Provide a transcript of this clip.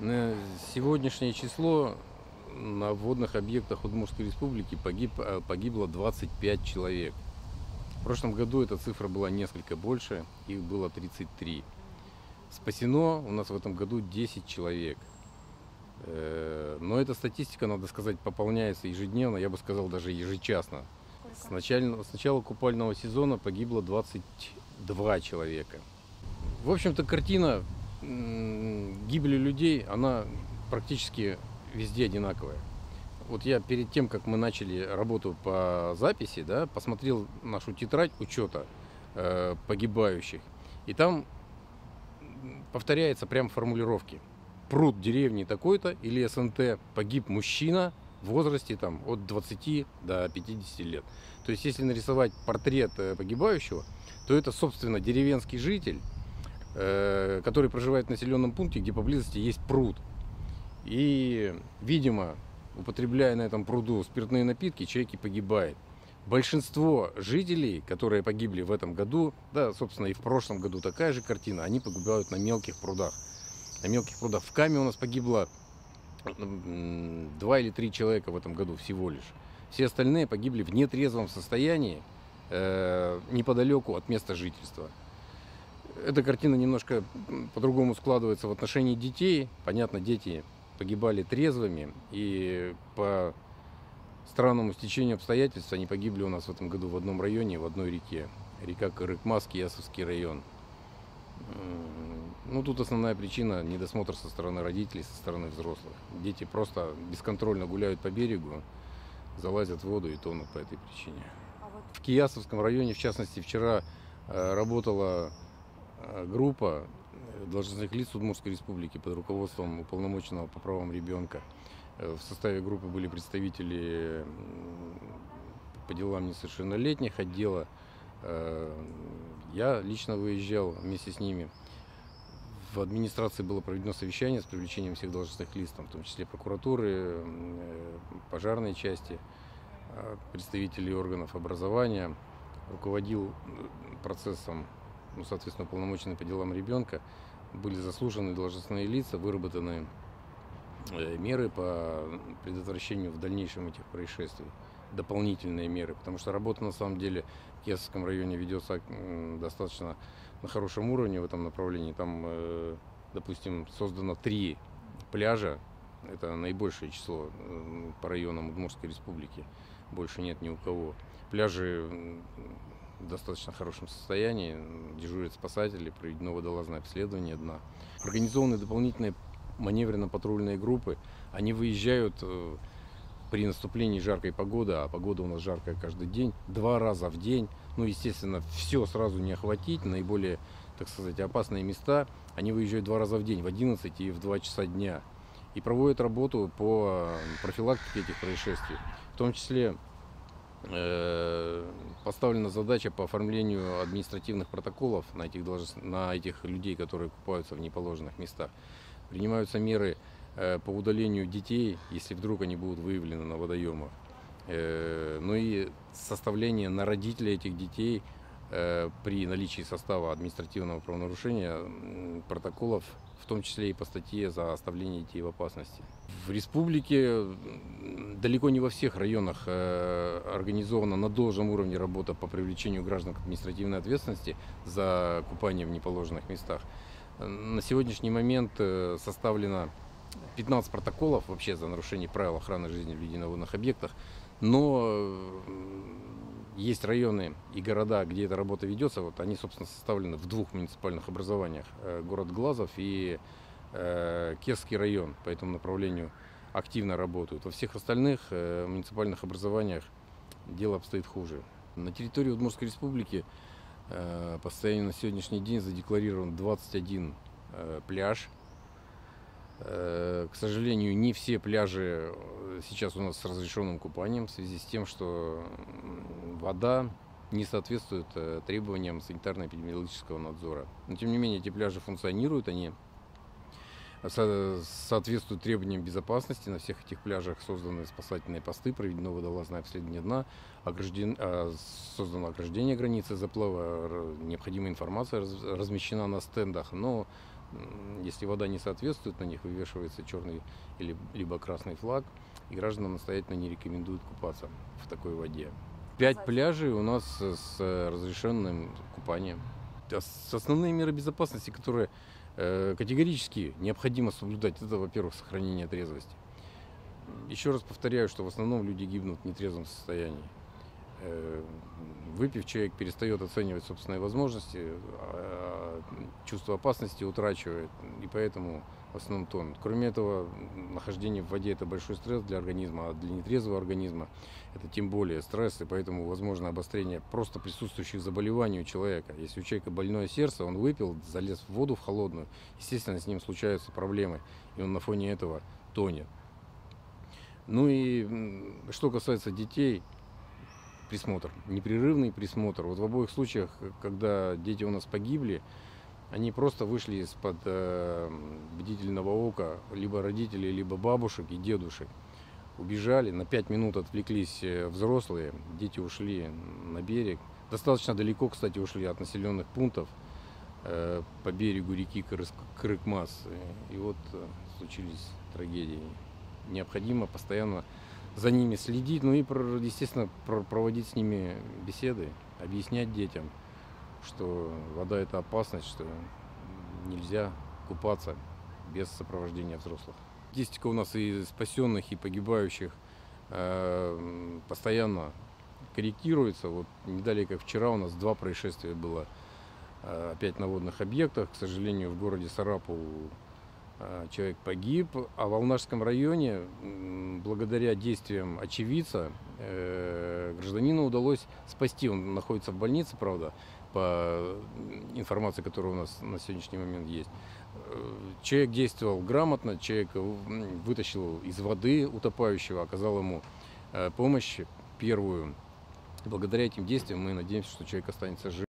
На сегодняшнее число на водных объектах Удмуртской республики погибло 25 человек. В прошлом году эта цифра была несколько больше, их было 33. Спасено у нас в этом году 10 человек. Но эта статистика, надо сказать, пополняется ежедневно, я бы сказал, даже ежечасно. С начала купального сезона погибло 22 человека. В общем-то, картина гибели людей, она практически везде одинаковая. Вот я перед тем, как мы начали работу по записи, да, посмотрел нашу тетрадь учета погибающих. И там повторяется прям формулировки. Пруд деревни такой-то или СНТ, погиб мужчина в возрасте там, от 20 до 50 лет. То есть, если нарисовать портрет погибающего, то это, собственно, деревенский житель, который проживает в населенном пункте, где поблизости есть пруд. И, видимо, употребляя на этом пруду спиртные напитки, человек и погибает. Большинство жителей, которые погибли в этом году, да, собственно, и в прошлом году такая же картина, они погибают на мелких прудах. На мелких прудах. В Каме у нас погибло 2 или 3 человека в этом году всего лишь. Все остальные погибли в нетрезвом состоянии неподалеку от места жительства. Эта картина немножко по-другому складывается в отношении детей. Понятно, дети погибали трезвыми, и по странному стечению обстоятельств они погибли у нас в этом году в одном районе, в одной реке. Река Кырыкмас, Киясовский район. Ну, тут основная причина — недосмотр со стороны родителей, со стороны взрослых. Дети просто бесконтрольно гуляют по берегу, залазят в воду и тонут по этой причине. В Киясовском районе, в частности, вчера работала группа должностных лиц Удмуртской республики под руководством уполномоченного по правам ребенка. В составе группы были представители по делам несовершеннолетних отдела. Я лично выезжал вместе с ними. В администрации было проведено совещание с привлечением всех должностных лиц, в том числе прокуратуры, пожарной части, представителей органов образования. Руководил процессом, соответственно, уполномоченный по делам ребенка. Были заслужены должностные лица, выработаны меры по предотвращению в дальнейшем этих происшествий, дополнительные меры, потому что работа на самом деле в Киясовском районе ведется достаточно на хорошем уровне в этом направлении. Там, допустим, создано 3 пляжа, это наибольшее число по районам Удмуртской республики, больше нет ни у кого. Пляжи в достаточно хорошем состоянии, дежурят спасатели, проведено водолазное обследование дна. Организованы дополнительные маневренно-патрульные группы, они выезжают при наступлении жаркой погоды, а погода у нас жаркая каждый день, 2 раза в день. Ну, естественно, все сразу не охватить, наиболее, так сказать, опасные места, они выезжают 2 раза в день, в 11 и в 2 часа дня. И проводят работу по профилактике этих происшествий. В том числе поставлена задача по оформлению административных протоколов на этих людей, которые купаются в неположенных местах. Принимаются меры по удалению детей, если вдруг они будут выявлены на водоемах. Ну и составление на родителей этих детей при наличии состава административного правонарушения протоколов, в том числе и по статье за оставление детей в опасности. В республике далеко не во всех районах организована на должном уровне работа по привлечению граждан к административной ответственности за купание в неположенных местах. На сегодняшний момент составлено 15 протоколов вообще за нарушение правил охраны жизни людей на водных объектах, но есть районы и города, где эта работа ведется, вот они, собственно, составлены в 2 муниципальных образованиях, город Глазов и Кесский район по этому направлению активно работают. Во всех остальных муниципальных образованиях дело обстоит хуже. На территории Удмуртской республики по состоянию на сегодняшний день задекларирован 21 пляж. К сожалению, не все пляжи сейчас у нас с разрешенным купанием в связи с тем, что вода не соответствует требованиям санитарно-эпидемиологического надзора. Но тем не менее эти пляжи функционируют, они соответствуют требованиям безопасности. На всех этих пляжах созданы спасательные посты, проведено водолазное обследование дна, создано ограждение границы заплава, необходимая информация размещена на стендах. Но Если вода не соответствует, на них вывешивается черный либо красный флаг, и гражданам настоятельно не рекомендуют купаться в такой воде. 5 пляжей у нас с разрешенным купанием. Основные меры безопасности, которые категорически необходимо соблюдать, это, во-первых, сохранение трезвости. Еще раз повторяю, что в основном люди гибнут в нетрезвом состоянии. Выпив, человек перестает оценивать собственные возможности, чувство опасности утрачивает, и поэтому в основном тонет. Кроме этого, нахождение в воде – это большой стресс для организма, а для нетрезвого организма это тем более стресс, и поэтому возможно обострение просто присутствующих заболеваний у человека. Если у человека больное сердце, он выпил, залез в воду в холодную, естественно, с ним случаются проблемы, и он на фоне этого тонет. Ну и что касается детей, присмотр, непрерывный присмотр. Вот в обоих случаях, когда дети у нас погибли, они просто вышли из-под бдительного ока либо родителей, либо бабушек и дедушек. Убежали, на 5 минут отвлеклись взрослые, дети ушли на берег. Достаточно далеко, кстати, ушли от населенных пунктов по берегу реки Кырыкмас. И вот случились трагедии. Необходимо постоянно за ними следить, ну и, естественно, проводить с ними беседы, объяснять детям, что вода – это опасность, что нельзя купаться без сопровождения взрослых. Статистика у нас и спасенных, и погибающих постоянно корректируется. Вот не далее, как вчера, у нас 2 происшествия было опять на водных объектах. К сожалению, в городе Сарапул человек погиб, а в Алнашском районе, благодаря действиям очевидца, гражданину удалось спасти. Он находится в больнице, правда, по информации, которая у нас на сегодняшний момент есть. Человек действовал грамотно, человек вытащил из воды утопающего, оказал ему помощь первую. Благодаря этим действиям мы надеемся, что человек останется жив.